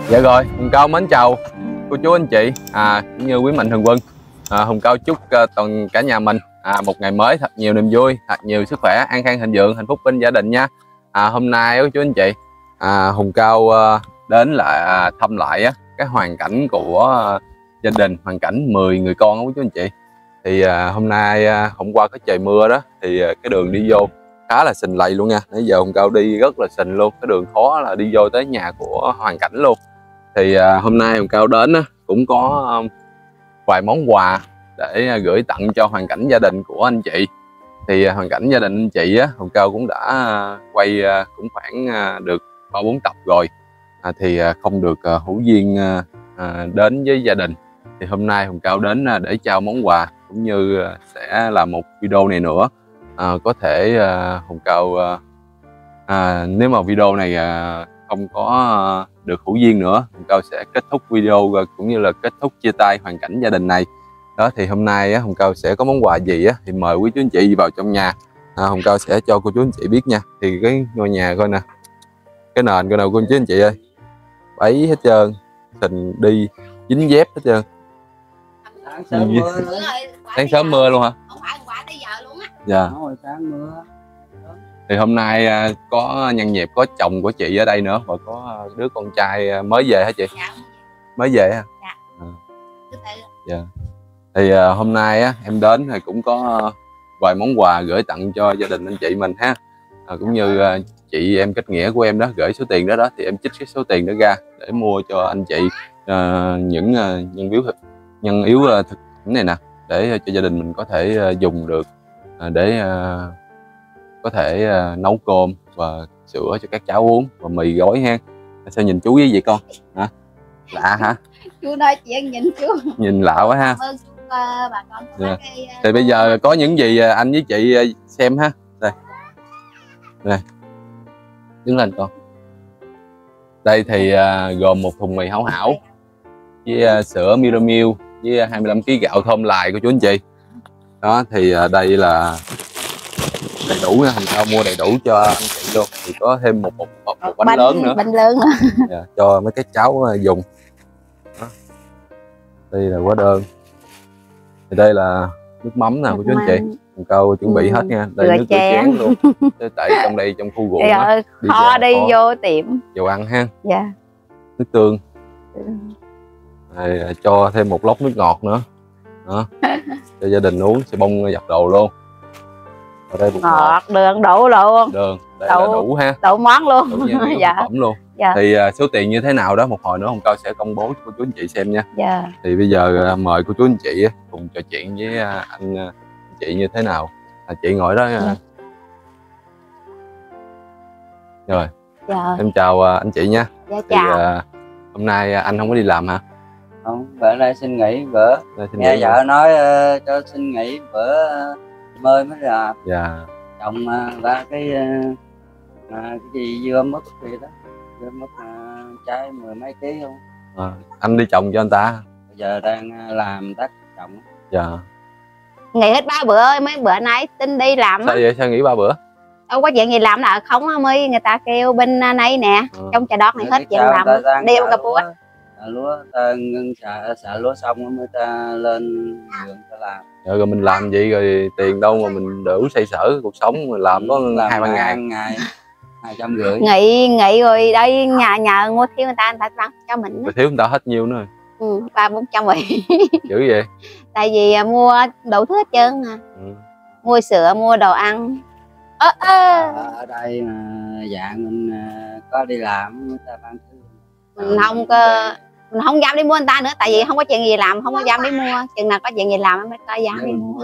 Dạ rồi, Hùng Cao mến chào cô chú anh chị cũng như quý mạnh thường quân. Hùng Cao chúc toàn cả nhà mình một ngày mới thật nhiều niềm vui, thật nhiều sức khỏe, an khang thịnh vượng, hạnh phúc bên gia đình nha. Hôm nay cô chú anh chị, Hùng Cao đến lại thăm lại cái hoàn cảnh của gia đình, hoàn cảnh 10 người con của chú anh chị. Thì hôm nay hôm qua có trời mưa đó, thì cái đường đi vô khá là sình lầy luôn nha. Nãy giờ Hùng Cao đi rất là sình luôn, cái đường khó là đi vô tới nhà của hoàn cảnh luôn. Thì hôm nay Hùng Cao đến cũng có vài món quà để gửi tặng cho hoàn cảnh gia đình của anh chị. Thì hoàn cảnh gia đình anh chị Hùng Cao cũng đã quay cũng khoảng được 3-4 tập rồi, thì không được hữu duyên đến với gia đình. Thì hôm nay Hùng Cao đến để trao món quà, cũng như sẽ là một video này nữa. Có thể Hùng Cao nếu mà video này không có được hữu duyên nữa, Hùng Cao sẽ kết thúc video cũng như là kết thúc chia tay hoàn cảnh gia đình này đó. Thì hôm nay Hùng Cao sẽ có món quà gì thì mời quý chú anh chị vào trong nhà, Hùng Cao sẽ cho cô chú anh chị biết nha. Thì cái ngôi nhà coi nè, cái nền coi nào cô chú anh chị ơi, bấy hết trơn, sình đi dính dép hết trơn. Sáng sớm mưa luôn hả? Không phải quả tới giờ luôn á. Dạ. Sáng mưa. Thì hôm nay có nhân dịp có chồng của chị ở đây nữa, và có đứa con trai mới về hả chị? Dạ. Mới về hả? Dạ. Dạ. Thì hôm nay em đến thì cũng có vài món quà gửi tặng cho gia đình anh chị mình ha. Cũng như chị em kết nghĩa của em đó gửi số tiền đó thì em trích cái số tiền đó ra để mua cho anh chị những nhân yếu thực phẩm này nè, để cho gia đình mình có thể dùng được để có thể nấu cơm và sữa cho các cháu uống, và mì gói ha. Sao nhìn chú với vậy con hả? Lạ hả? Chú nói chuyện nhìn chú. Nhìn lạ quá ha. Ơn chú, bà con có cái, thì bây giờ có những gì anh với chị xem ha. Đây. Đây. Đứng lên con. Đây thì gồm một thùng mì hảo hảo với sữa Miramil với 25 kg gạo thơm lài của chú anh chị. Đó thì đây là đầy đủ nha, Hùng Cao mua đầy đủ cho anh chị luôn. Thì có thêm một bánh lớn nữa. Bánh lớn nữa. Cho mấy cái cháu dùng. Đó. Đây là hóa đơn. Thì đây là nước mắm nè của chú anh chị. Hùng Cao chuẩn bị hết nha. Đây nước rửa chén luôn. Tại trong đây trong khu ruộng đó, đi vô tiệm dầu ăn ha. dạ. Nước tương. Đây, cho thêm một lốc nước ngọt nữa. Đó. Cho gia đình uống sẽ bông giặt đồ luôn. Ở đây bột ngọt, đường đủ luôn. Đường, đây là đủ ha. Đủ món luôn. Đủ dạ. Phẩm luôn. Dạ. Thì số tiền như thế nào đó một hồi nữa Hùng Cao sẽ công bố cho cô chú anh chị xem nha. Dạ. Thì bây giờ mời cô chú anh chị cùng trò chuyện với anh chị như thế nào. Chị ngồi đó. Dạ. Rồi. Dạ. Em chào anh chị nha. Dạ chào. Thì, hôm nay anh không có đi làm hả? Không, bữa nay xin nghỉ bữa. Nghe vợ nói cho xin nghỉ bữa mới ra. Dạ. Trồng ba cái gì dưa mứt gì đó, dưa mứt trái 10 mấy ký không. Anh đi trồng cho anh ta. Bây giờ đang làm tác trồng. Dạ. Nghỉ hết 3 bữa ơi, mấy bữa nay tin đi làm. Sao vậy? Sao nghỉ 3 bữa? Đâu có chuyện gì làm là không mới người ta kêu bên này nè, trong chợ đọt này hết chuyện làm, đeo cà búa. Lúa ta ngưng xạ lúa xong mới ta lên vườn ta làm. Rồi mình làm vậy rồi tiền đâu mà mình đủ xoay sở cuộc sống, mình làm có 2-3 ngày 250. Nghỉ rồi đây nhà mua thiếu người ta bán cho mình. Rồi thiếu người ta hết nhiêu nữa. 300-400 rồi. Dữ vậy? Tại vì mua đủ thứ hết trơn mua sữa, mua đồ ăn. Ở đây dạng mình có đi làm người ta bán thứ. Mình không dám đi mua người ta nữa, tại vì không có chuyện gì làm, không có dám đi mua. Chừng nào có chuyện gì làm mới có dám đi mua.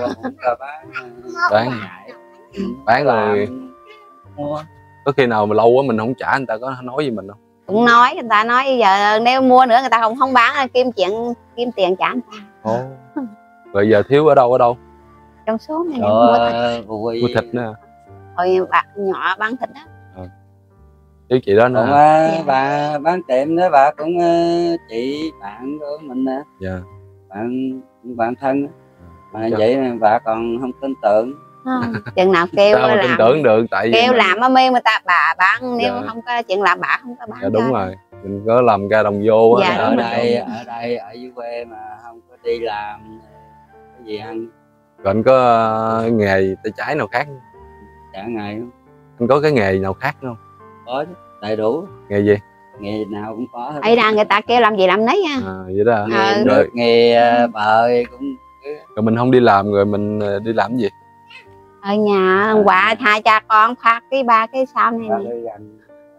Bán rồi mua. Có khi nào mà lâu quá mình không trả người ta có nói gì mình không? Cũng nói, người ta nói giờ nếu mua nữa người ta không bán, kiếm tiền trả người ta. Rồi giờ thiếu ở đâu? Trong số này mua thịt nữa. Hồi bạn nhỏ bán thịt đó. Chứ chị đó nữa. Bà bán tiệm đó, bà cũng chị bạn của mình nè. Dạ. Bạn thân. Mà vậy bà còn không tin tưởng. Chừng nào kêu sao mà tin tưởng được, tại kêu làm ở mê người ta bà bán, nếu không có chuyện làm bà không có bán. Dạ đúng rồi. mình có làm ra đồng vô á. Dạ, ở đúng rồi. đây ở dưới quê mà không có đi làm cái gì ăn Rồi anh có nghề tay trái nào khác? cả ngày luôn. Anh có cái nghề nào khác không? Có chứ, đầy đủ, Nghề gì? nghề nào cũng có hết. Ấy ra người ta kêu làm gì làm nấy nha. Vậy đó hả? Nghề Ừ. nước, nghề bời cũng Rồi mình không đi làm rồi mình đi làm gì? Ở nhà quà hai cha con phát cái ba cái sau này ba nè. cái gần.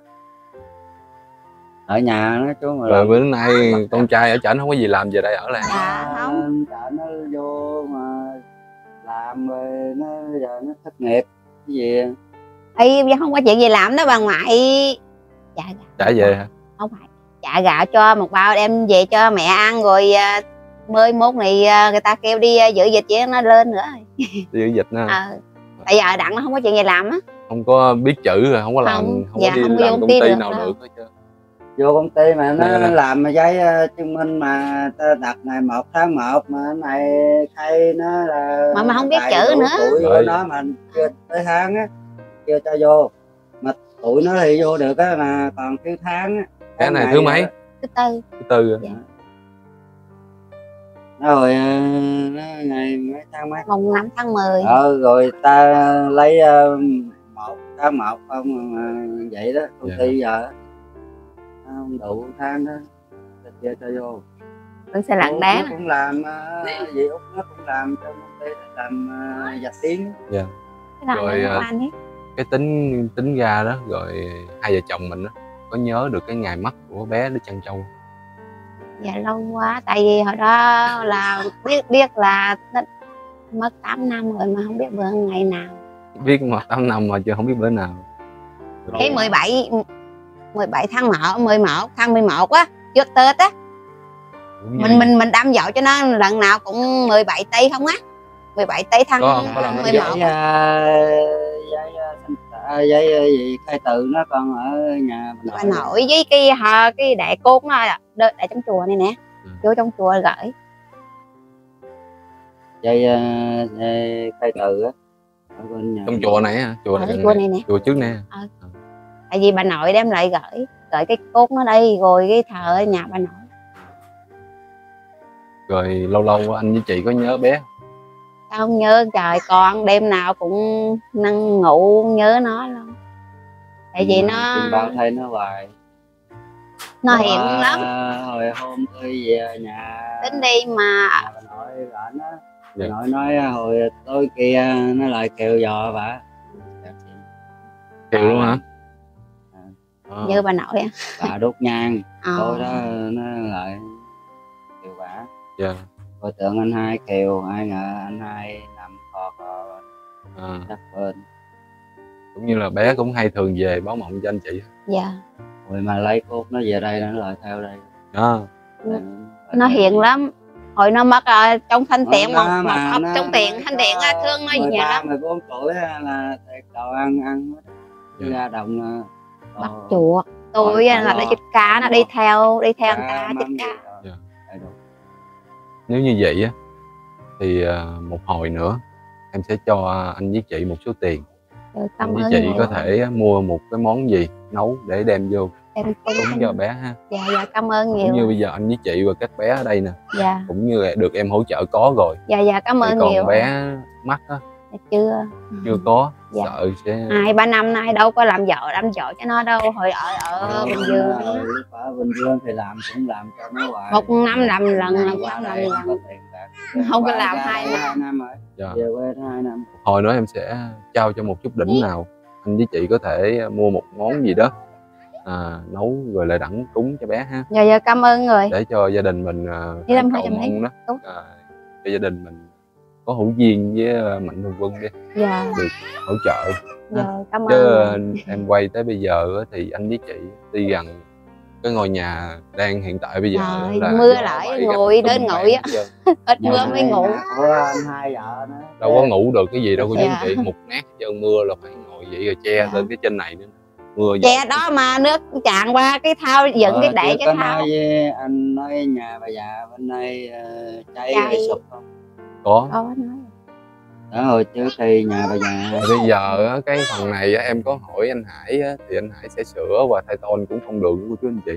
Ở nhà nói chú mà Rồi bữa nay con trai ở trển không có gì làm, về đây ở lại. Dạ không. Chợ nó vô mà làm rồi nó giờ nó thất nghiệp cái gì Ấy không có chuyện gì làm đó bà ngoại. Dạ Trả về hả? không phải, chả gạo cho một bao đem về cho mẹ ăn rồi mới mốt này người ta kêu đi giữ dịch chứ nó lên nữa rồi. Đi giữ dịch nữa. Tại giờ đặng nó không có chuyện gì làm á. Không có biết chữ rồi, không có làm, Không, không dạ, có đi không vô làm công công ty ty được nào đâu. được hết trơn. vô công ty mà nó Nè. làm mà giấy chứng minh mà ta đặt ngày 1 tháng 1 mà cái này khai nó là Mà không biết đầy chữ đủ nữa. tuổi của Rồi. nó mà chưa tới tháng á chưa cho vô, mà tuổi nó thì vô được á mà còn thiếu tháng á. Cái này ngày thứ mấy? Thứ tư. Thứ tư rồi. Dạ. Rồi nó ngày mấy tháng mấy Mùng 5 tháng 10. rồi ta lấy 1 tháng 1 không mà vậy đó công Dạ. ty giờ nó không đủ tháng đó ta chưa cho vô. Vẫn sẽ lặng đá. Nó cũng làm dì Út nó cũng làm trong công ty làm dạch tiếng. Dạ. Cái nào Rồi, nó ăn hết. Cái tính ra đó, rồi hai vợ chồng mình đó, có nhớ được cái ngày mất của bé Đứa Trăn Trâu? Dạ lâu quá, tại vì hồi đó là biết là nó mất 8 năm rồi mà không biết bữa ngày nào. Biết mà 8 năm mà chưa không biết bữa nào. Cái 17 tháng 11 tháng 11 á, trước Tết á. Mình đâm dội cho nó lần nào cũng 17 tây không á. 17 tây tháng Có không? Có làm 11. Giấy gì khai từ nó còn ở nhà Bà nội với cái đại cốt nó để trong chùa này nè. Vô trong chùa gửi. giấy khai từ á ở bên nhà. Trong chùa này hả? Chùa Ở này, chùa này nè. chùa trước nè. Tại vì bà nội đem lại gửi cái cốt nó đây rồi cái thờ ở nhà bà nội. Rồi lâu lâu anh với chị có nhớ bé không? Sao không nhớ trời, con đêm nào cũng năn ngủ nhớ nó luôn. Tại vì nó bao thay nó hoài. nó hiện lắm. Hồi hôm tôi về nhà Tính đi mà bà nội rảnh á. Dạ. Bà nội nói hồi tối kia nó lại kêu dò bà. Kêu luôn hả? như bà nội á. Bà đốt nhang Ờ. tôi đó nó lại kêu bà. Dạ. Coi tưởng anh hai kêu, ai ngờ anh hai nằm khò đắp bên. Cũng như là bé cũng hay thường về báo mộng cho anh chị. Dạ. Rồi mà lấy cốt nó về đây nó lại theo đây. Nó hiền lắm. Hồi nó mất trong thanh tiện Nó một mà ốc nó- trong tiện thanh tiện thương nó nhiều lắm. 14 tuổi là đồ ăn hết. Dạ. Ra đồng Bắt chuột. Tôi là nó chích cá, nó đi theo người ta chích cá. Nếu như vậy á thì một hồi nữa em sẽ cho anh với chị một số tiền. Cảm Anh với ơn chị nhiều. có thể mua một cái món gì nấu để đem vô Em cúng cho bé ha. Dạ dạ cảm ơn Cũng như nhiều. bây giờ anh với chị và các bé ở đây nè, Dạ cũng như là được em hỗ trợ có rồi. dạ dạ cảm Thì ơn còn nhiều. bé mắc á Chưa. chưa có, Dạ. sợ sẽ 2-3 năm nay đâu có làm vợ cho nó đâu. Hồi ở Bình Dương á. Lúc ở Bình Dương thì làm cũng làm cho nó hoài. 1 năm làm lần Qua làm đây không có lần. tiền bạc. Không có Qua làm ra 2 đây năm. 2 năm rồi. dạ. Về quê 2 năm. Hồi nữa em sẽ trao cho một chút đỉnh nào, anh với chị có thể mua một món gì đó nấu rồi lại đẳng cúng cho bé ha, Dạ dạ cảm ơn người. để cho gia đình mình Đi làm cầu 200 đấy. mong đó, Đúng. cho gia đình mình có hữu duyên với Mạnh Thường Quân đi, Dạ được hỗ trợ. dạ cảm Chứ ơn. em quay tới bây giờ á, thì anh với chị đi gần cái ngôi nhà đang hiện tại bây giờ Trời, là mưa gió lại, bậy ngồi gặp đến tung ngồi beng á. hết trơn. Ít Nhà mưa mới này ngủ. nhà của anh hai vợ nữa. Đâu có ngủ được cái gì đâu cô chú Dạ. anh chị, mục nát hết trơn, mưa là phải ngồi vậy rồi che Dạ. lên cái trên này nữa, mưa Che gió. đó mà nước tràn qua cái thao dựng cái đậy Trước cái có thao. nói với anh nói nhà bà già bên đây cháy Cháy. sụp không? Có. Có nói. Đó hồi trước khi nhà bà già Bây giờ á, cái phần này á, em có hỏi anh Hải á, thì anh Hải sẽ sửa và thay tôn cũng không được cô chú anh chị.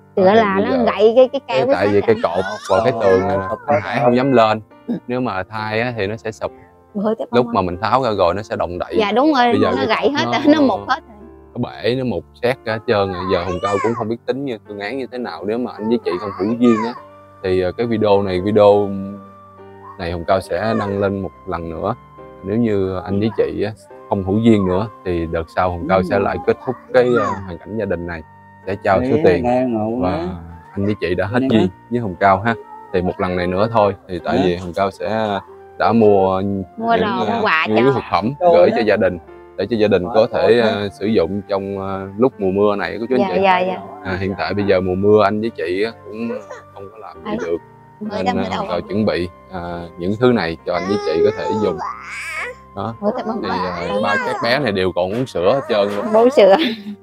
Tựa là bây nó giờ- gãy cái keo tại vì cái cột và cái tường này nè, anh Hải không dám lên. Nếu mà thay á, thì nó sẽ sụp. Lúc mà mình tháo ra rồi nó sẽ động đậy. dạ đúng rồi, bây giờ nó cái gãy cột hết rồi, nó nó mục hết rồi. nó bể, nó mục xét cả trơn rồi. Giờ Hùng Cao cũng không biết tính như phương án như thế nào. Nếu mà anh với chị không hữu duyên á thì cái video này Hùng Cao sẽ đăng lên một lần nữa. Nếu như anh với chị á, không hữu duyên nữa thì đợt sau Hùng Cao sẽ lại kết thúc cái hoàn cảnh gia đình này, sẽ trao số tiền và anh với chị đã hết duyên với Hùng Cao ha. Thì một lần này nữa thôi, thì tại vì Hùng Cao sẽ đã mua những quà nhu yếu thực phẩm gửi cho gia đình, để cho gia đình có thể sử dụng trong lúc mùa mưa này của chú anh chị. Hiện tại bây giờ mùa mưa anh với chị cũng không có làm gì được, nên Hùng Cao chuẩn bị những thứ này cho anh với chị có thể dùng. Đó thì ba các bé này đều còn uống sữa hết trơn luôn. Bú sữa.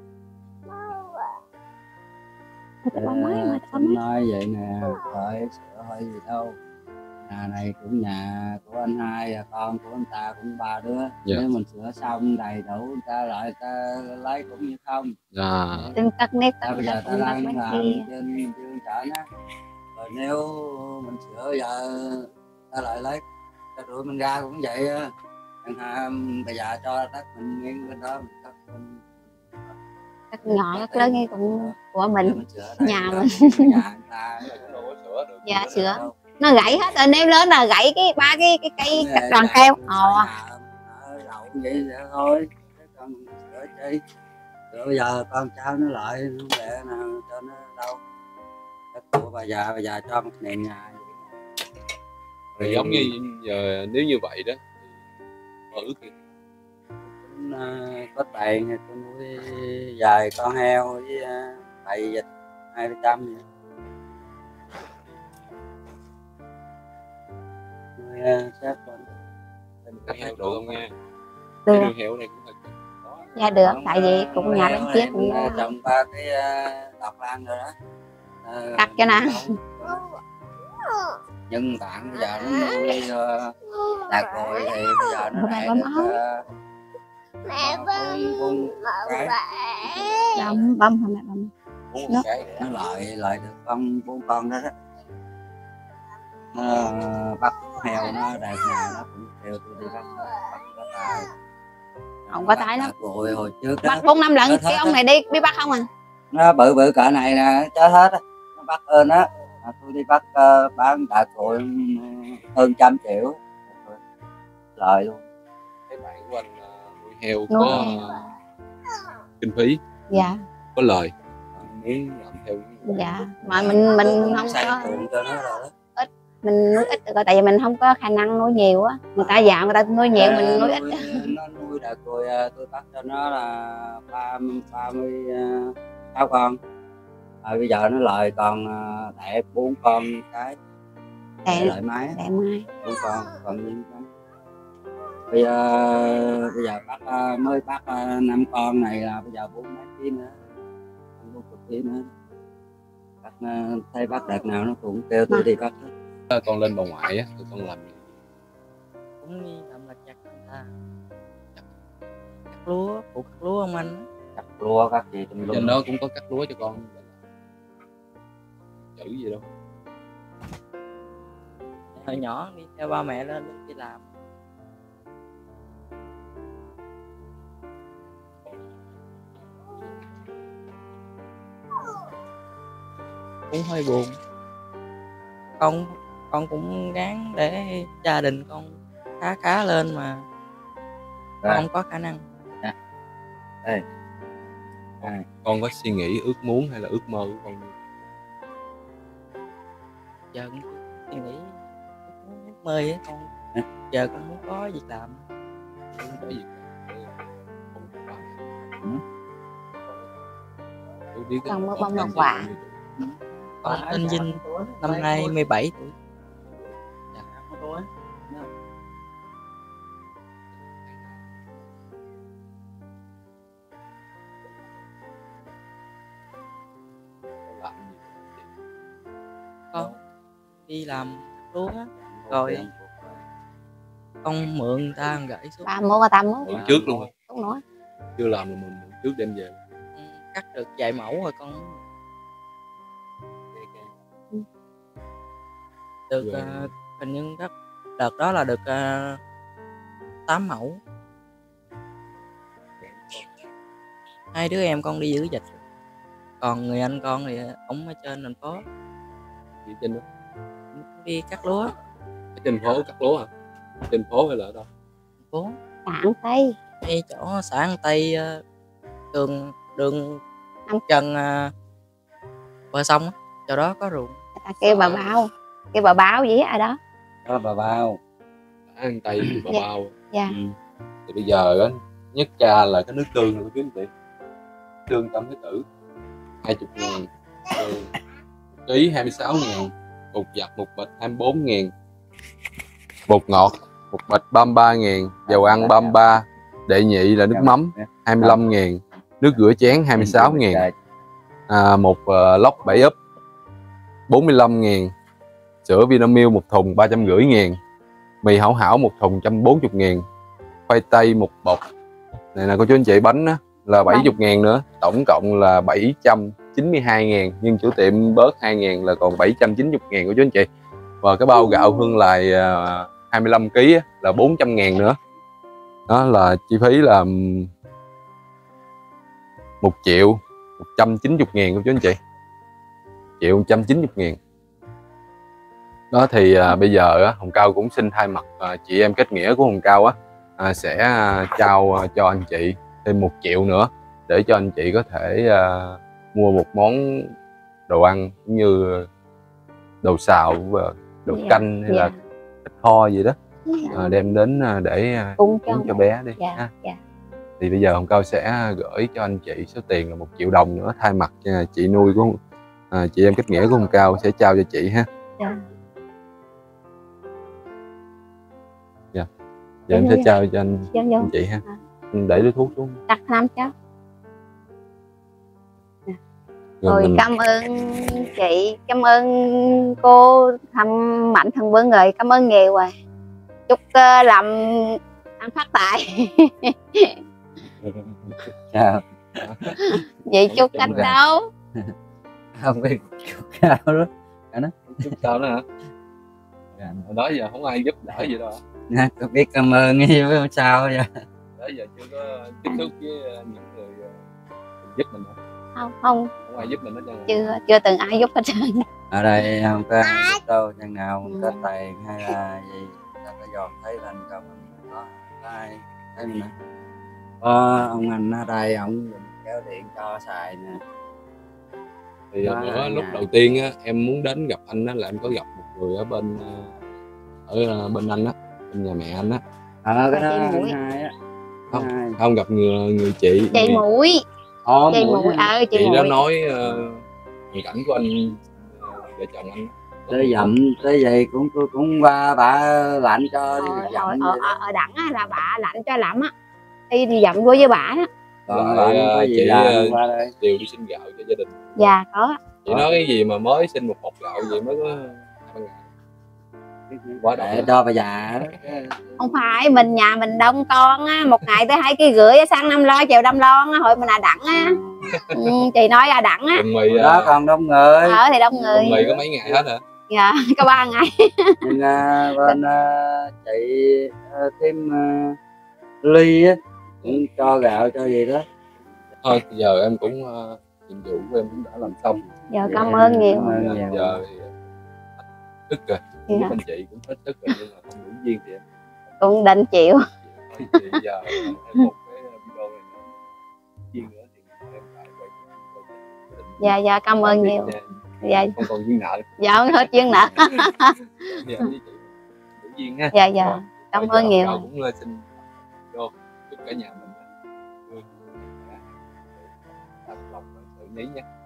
Nói vậy nè, phải sữa hay gì đâu. Nhà này cũng nhà của anh hai, con của anh ta cũng 3 đứa. Nếu mình sửa xong đầy đủ, người ta lại ta lấy cũng như không. Từng tắc nét Bây giờ ta đang làm trên dương trển á, rồi nếu mình sửa giờ ta lại lấy, ta đuổi mình ra cũng vậy á. Bây giờ cho đất mình miếng bên đó, mình cắt nhỏ cắt lớn nghe cũng của mình, nhà mình. Dạ sữa nó gãy hết rồi, nếu lớn là gãy cái ba cái cây đoàn keo. Vậy thôi, con sửa chi. Rồi bây giờ con cháu nó lại nó để nào cho nó đâu. Cái của bà già cho một nền nhà. Thì giống như giờ nếu như vậy đó thì ước gì có tiền thì tôi nuôi vài con heo với bầy vịt 200 vậy. Nuôi sát con heo được không nha? Được. Nuôi heo này cũng hơi khó. Dạ được, tại vì cũng nhà bên chết cũng trồng 3 cái đọt lan rồi đó. cắt cho nè. Nhưng bạn bây giờ nó nuôi đạt rồi thì bây giờ nó đẻ được mẹ băm băm hả mẹ băm? Nó lại được 4 con đó đó. Bắt heo nó đạt nào nó cũng theo tôi đi bắt có tài. Không có tái lắm. Rồi hồi trước bắt 4 năm lần cái ông này đi bắt không à? Nó bự cỡ này nè, chết hết á. Nó bắt ơn á. Tôi đi bắt bán đạt rồi hơn 100 triệu lời luôn. Cái bạn của anh nuôi heo có kinh phí, dạ có lời, muốn làm theo. Dạ mà mình không có ít, mình nuôi ít rồi tại vì mình không có khả năng nuôi nhiều á. Người ta già người ta nuôi nhiều, mình nuôi ít. Nó nuôi đạt rồi tôi bắt cho nó là 36 con. Bây giờ nó lời còn đẻ 4 con cái. Đẻ lại máy. Đẻ mai 4 con còn nguyên con. Bây giờ bắt mới bắt 5 con này là bây giờ 40 mấy ký nữa, 40 ký nữa. Bắt thấy bắt đợt nào nó cũng kêu tôi đi bắt hết. Con lên bà ngoại á, tụi con làm cũng đi làm lặt vặt người ta, cắt lúa, phụ cắt lúa ông anh. Cắt lúa cắt gì trong trên đó cũng có cắt lúa cho con. Chữ gì đâu. Hồi nhỏ đi theo ba mẹ lên đi làm. Cũng hơi buồn. Con cũng gắng để gia đình con khá lên mà con không có khả năng. Đây. Con có suy nghĩ ước muốn hay là ước mơ của con? Giờ cũng suy nghĩ ước mơ với con. Giờ con muốn có việc làm. Có việc con mới bông ngọc quả. Con tên Vinh, năm nay 17 tuổi. Con đi làm lúa rồi con mượn người ta gửi xuống. Ba mua ta mua mượn trước luôn rồi. Đúng nữa. Chưa làm là mình mượn trước đem về. Cắt được vài mẫu rồi con được Rồi. hình như đợt đó là được 8 mẫu. Hai đứa em con đi giữ dịch, còn người anh con thì ổng ở trên thành phố Đi trên đó. đi cắt lúa. Ở trên phố cắt lúa hả? Trên phố hay là ở đâu? Thành phố Cạn Tây. ngay chỗ xã An Tây, đường đường Không. chân bờ sông á, chỗ đó có ruộng. Người ta kêu bà báo gì ở đó. Đó bà bao. Ăn Tây thì bà Dạ. bao. Dạ. Thì bây giờ á, nhất ca là cái nước tương này của chú anh chị. Tương Tâm Thái Tử 20.000, ký 26.000, bột giặt một bịch 24.000, bột ngọt một bịch 33.000, dầu ăn 33, đệ nhị là nước mắm 25.000, nước rửa chén 26.000, một lốc 7 úp 45.000, sữa Vinamilk một thùng 350.000, mì hảo hảo một thùng 140.000, khoai tây một bọc này là cô chú anh chị, bánh á, là 70.000 nữa, tổng cộng là 792.000, nhưng chủ tiệm bớt 2.000 là còn 790.000 của chú anh chị. Và cái bao gạo Hương Lài 25 kg là 400.000 nữa. Đó là chi phí là 1.190.000 của chú anh chị. 1.190.000. Đó thì bây giờ Hồng Cao cũng xin thay mặt chị em kết nghĩa của Hồng Cao sẽ trao cho anh chị thêm 1 triệu nữa để cho anh chị có thể mua một món đồ ăn cũng như đồ xào và đồ canh hay là thịt kho gì đó, đem đến để cúng cho bé đi ha. Thì bây giờ Hồng Cao sẽ gửi cho anh chị số tiền là 1 triệu đồng nữa, thay mặt chị nuôi của chị em kết nghĩa của Hồng Cao sẽ trao cho chị ha. Giờ em sẽ trao cho anh chị ha. Anh để đứa thuốc xuống. Đặt 5 cháu. Rồi cảm ơn chị, cảm ơn cô thăm Mạnh Thường Quân, rồi cảm ơn nhiều rồi. Chúc làm ăn phát tài. Chào. Vậy chúc cách đâu? Không biết chúc cao đó. Chúc sao nữa hả? Hồi đó giờ không ai giúp đỡ gì đâu. Có biết cảm ơn với không sao vậy. Đó giờ chưa có tiếp xúc với những người giúp mình đâu. Không ai giúp mình hết trơn. Chưa từng ai giúp hết trơn. Ở đây không có giúp đâu, chừng nào không có tiền hay là gì ta phải dòm thấy lên cho mình có ai thấy mình. Có ông anh ở đây ông kéo điện cho xài nè. Thì bữa lúc đầu tiên á, em muốn đến gặp anh á, là em có gặp một người ở bên anh á, bên nhà mẹ anh á. Cái đó hai á. Không gặp người chị Mũi. Chị Mũi chị đó nói hoàn cảnh của anh, vợ chồng anh tới dặm tới vậy cũng ba bà lạnh cho đi dặm. Ở đẳng á là bà lạnh cho lắm á, đi dặm vô với bà á. Còn chị đều đi xin gạo cho gia đình. Dạ có. Chị nói cái gì mà mới xin một hộp gạo gì mới có 2-3 ngày. Quá để cho bà già. Không phải mình nhà mình đông con á, một ngày tới 2,5 kg, sang 5 lo chiều 5 lon á, hồi mình là đặng á. Chị nói là đặng á. Mì đó còn đông người. Thì đông người. Mì có mấy ngày hết hả? Dạ có 3 ngày. Nhưng bên chị thêm ly á, cũng cho gạo cho gì đó. Thôi giờ em cũng nhiệm vụ của em cũng đã làm xong. Giờ cảm ơn nhiều. Giờ thì tức rồi. Anh chị cũng hết tức rồi, nhưng mà không đủ duyên thì em cũng định chịu. Thì giờ một cái video này nữa, duyên nữa thì em lại quay. Dạ cảm ơn nhiều. Dạ không còn duyên nợ. Dạ không hết duyên nợ. Dạ với chị đủ duyên ha. Dạ cảm ơn nhiều. Cũng xin vô chúc cả nhà mình vui vẻ, thật lòng sự nhí nhé.